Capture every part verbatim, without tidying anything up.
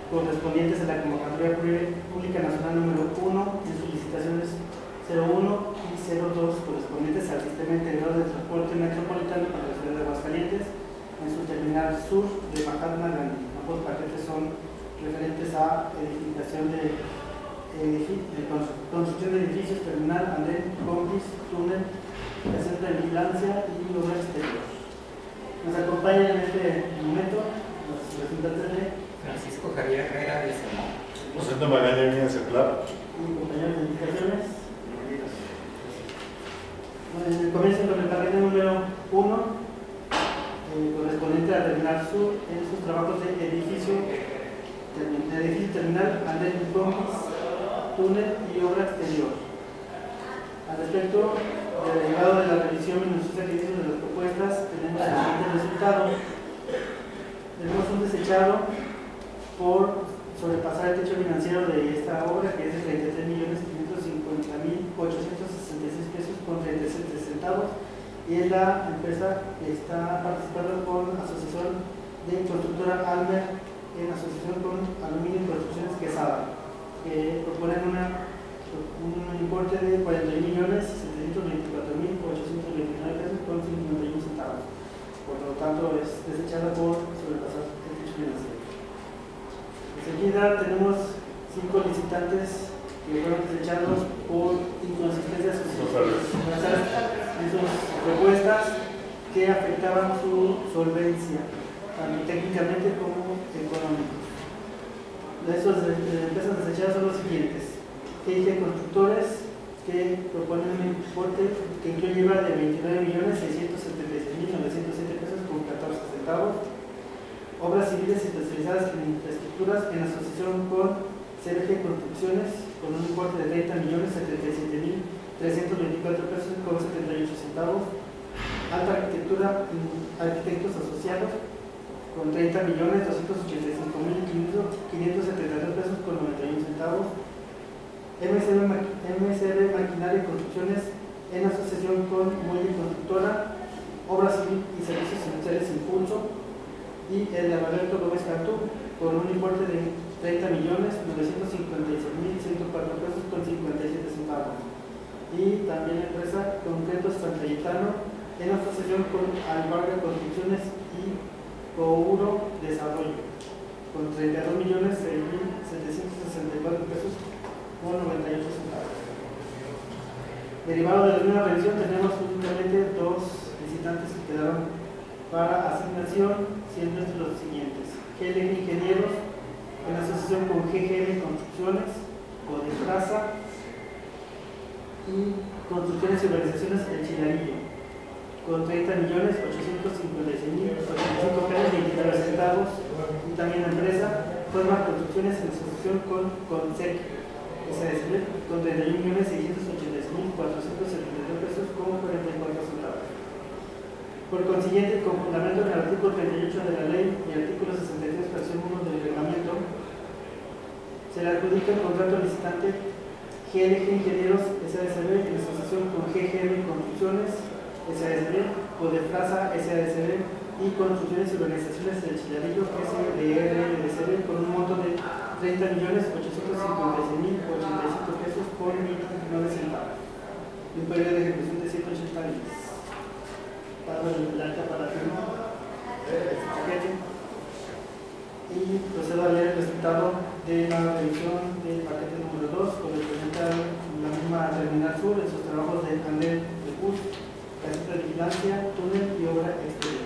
correspondientes a la convocatoria pública nacional número uno en sus licitaciones cero uno y cero dos correspondientes al sistema integrado de transporte metropolitano para la ciudad de Aguascalientes en su terminal sur de Mahatma Gandhi. Ambos paquetes son referentes a edificación de, de construcción de edificios, terminal, andén, combis, túnel, centro de vigilancia y obra exterior. Nos acompaña en este momento los representantes de Francisco Javier Herrera de Semón. José Magaña Mías Ceplar. Y compañeros de indicaciones. Bueno, comienzo con el paquete número uno, eh, correspondiente a terminal sur en sus trabajos de edificio, termin, edificio terminal, andén, combis, túnel y obra exterior. Al respecto, derivado de la revisión minuciosa que hizo de las propuestas, tenemos el siguiente resultado. Tenemos un desechado por sobrepasar el techo financiero de esta obra, que es de treinta y tres millones quinientos cincuenta mil ochocientos sesenta y seis pesos con treinta y siete centavos, y es la empresa que está participando con asociación de constructora Almer en asociación con Aluminio y Construcciones Quesada, que proponen una, un importe de cuarenta y un millones setecientos veinticuatro mil ochocientos veintinueve pesos con cincuenta y un centavos. Por lo tanto, es desechada por sobrepasar el techo financiero. Enseguida tenemos cinco licitantes que fueron desechados por inconsistencias en sus propuestas que afectaban su solvencia, tanto técnicamente como económicos. De esas empresas desechadas son los siguientes: G I G Constructores, que proponen un importe que incluye I V A de veintinueve millones seiscientos setenta y seis mil novecientos siete pesos con catorce centavos. Obras civiles especializadas en infraestructuras en asociación con C B G Construcciones con un importe de treinta millones setenta y siete mil trescientos veinticuatro pesos con setenta y ocho centavos. Alta Arquitectura, Arquitectos Asociados con treinta millones doscientos ochenta y cinco mil quinientos setenta y dos pesos con noventa y un centavos. M C B Maquinaria y Construcciones en asociación con Muelle Constructora, Obras Civil y Servicios Industriales Impulso, y el de Alberto Gómez Cantú con un importe de treinta millones novecientos cincuenta y seis mil ciento cuatro pesos con cincuenta y siete centavos. Y también la empresa Concretos San Cayetano en asociación con Albarga Construcciones y Couro Desarrollo con treinta y dos millones seis mil setecientos sesenta y cuatro pesos con noventa y ocho centavos. Derivado de la misma revisión, tenemos únicamente dos licitantes que quedaron para asignación, siendo estos los siguientes: G L G Ingenieros en asociación con G G M Construcciones, Codefrasa y Construcciones y Organizaciones El Chilarillo con treinta millones ochocientos cincuenta y seis mil ochenta y cinco pesos veintinueve centavos. Y también la empresa Forma Construcciones en asociación con Consec S A S B con treinta y un millones seiscientos ochenta y seis mil cuatrocientos setenta y dos pesos con cuarenta y cuatro centavos. Por consiguiente, con fundamento en el artículo treinta y ocho de la ley y artículo sesenta y tres, fracción uno del reglamento, se le adjudica el contrato al licitante G L G Ingenieros S A S B en asociación con G G M Construcciones S A S B, Codefrasa S A S B y Construcciones y Organizaciones del Chilarillo S D R L S B con un monto de treinta millones ochocientos cincuenta y seis mil ochenta y cinco pesos con veintinueve centavos y un periodo de ejecución de ciento ochenta días. Para el acta para firma este paquete y procedo a leer el resultado de la revisión del paquete número dos, correspondiente a la misma terminal sur en sus trabajos de andén de bus, caseta de vigilancia, túnel y obra exterior.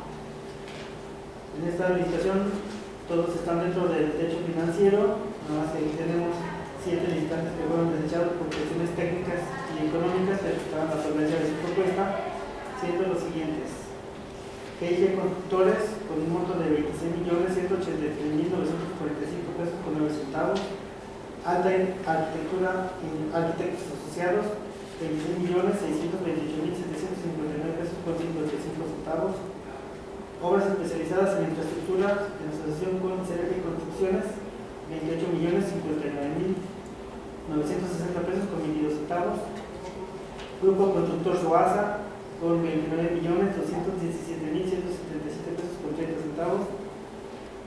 En esta licitación todos están dentro del techo financiero, nada más que tenemos siete licitantes que fueron desechados por cuestiones técnicas y económicas que afectaban la solvencia de su propuesta, siendo los siguientes: G I G Constructores con un monto de veintiséis millones ciento ochenta y tres mil novecientos cuarenta y cinco pesos con nueve centavos. Alta Arquitectura Arquitectos Asociados, veintiséis millones seiscientos veintiocho mil setecientos cincuenta y nueve pesos con cincuenta y cinco centavos. Obras especializadas en infraestructura en asociación con C R G Construcciones, veintiocho millones cincuenta y nueve mil novecientos sesenta pesos con veintidós centavos. Grupo Constructor Soasa con veintinueve millones doscientos diecisiete mil ciento setenta y siete pesos con treinta centavos.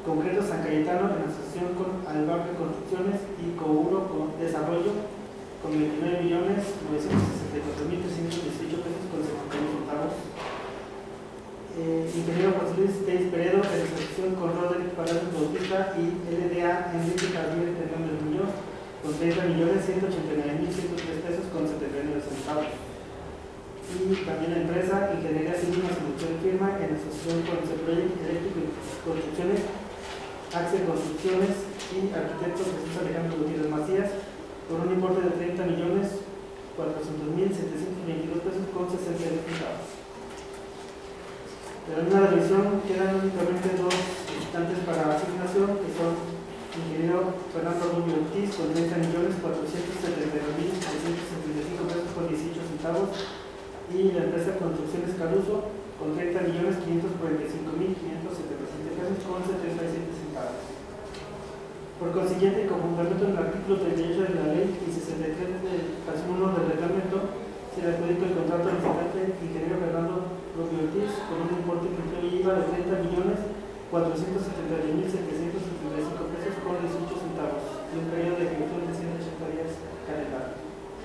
Concreto San Cayetano en asociación con Albarque Construcciones y Couro con Desarrollo con veintinueve millones novecientos sesenta y cuatro mil trescientos dieciocho pesos con setenta y uno centavos. Eh, Ingeniero José Luis Teis Peredo en asociación con Roderick Palacios Bautista y L D A Enrique Javier Hernández Muñoz con treinta millones ciento ochenta y nueve mil ciento tres pesos con setenta y nueve centavos. Y también la empresa Ingeniería Civil más Solución Firma en asociación con C-Project Eléctrico y Construcciones, Axel Construcciones y Arquitecto Jesús Alejandro Gutiérrez Macías por un importe de treinta millones cuatrocientos mil setecientos veintidós pesos con sesenta y dos centavos. De la misma revisión quedan únicamente dos visitantes para asignación, que son Ingeniero Fernando Rubio Ortiz con treinta millones cuatrocientos setenta y dos mil trescientos setenta y cinco pesos con dieciocho centavos y la empresa Construcciones Caruso con treinta millones quinientos cuarenta y cinco mil quinientos setenta y siete pesos con setenta y siete centavos. Por consiguiente, con fundamento en el artículo treinta y ocho de la ley y sesenta y tres del fracción uno del reglamento, se le adjudica el contrato al visitante Ingeniero Fernando Rubio Ortiz con un importe que incluye I V A de treinta millones cuatrocientos setenta y uno mil setecientos setenta y cinco pesos con dieciocho centavos y un periodo de ejecución de ciento ochenta días calendario.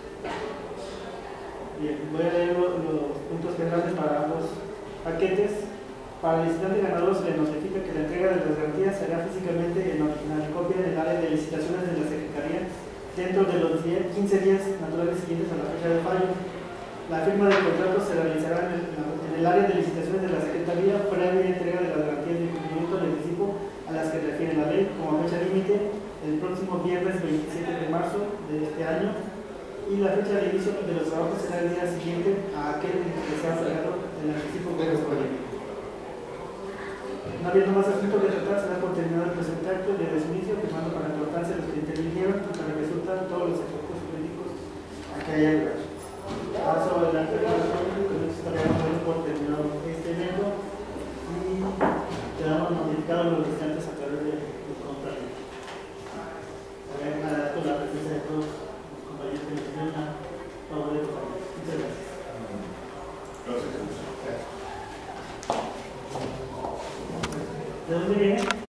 Bien, voy a leer los, los puntos generales para ambos paquetes. Para el licitante ganador se le notifica que la entrega de las garantías será físicamente en original copia en el área de licitaciones de la Secretaría dentro de los quince días naturales siguientes a la fecha de fallo. La firma del contrato se realizará en el, en el área de licitaciones de la Secretaría previa entrega de las garantías de cumplimiento de anticipo a las que refiere la ley como fecha límite el próximo viernes veintisiete de marzo de este año, y la fecha de inicio de los trabajos será el día siguiente a aquel en que se ha pagado el anticipo correspondiente. No habiendo más asuntos de tratar, será por terminado el presente acto de desinicio, firmando con la importancia de los que intervinieron y para que resultan todos los efectos jurídicos a que haya lugar. Paso adelante, con esto estaríamos dando por terminado este evento y quedamos notificados los restantes actos.